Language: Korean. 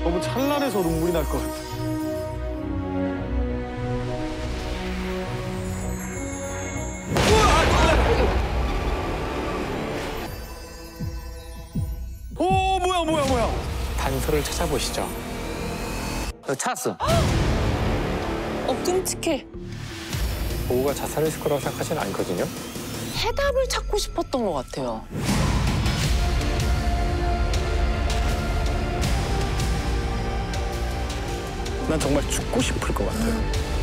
너무 찬란해서 눈물이 날 것 같아. 오, 뭐야. 단서를 찾아보시죠. 찾았어. 끔찍해. 보우가 자살했을 거라고 생각하지는 않거든요. 해답을 찾고 싶었던 것 같아요. 난 정말 죽고 싶을 것 같아요.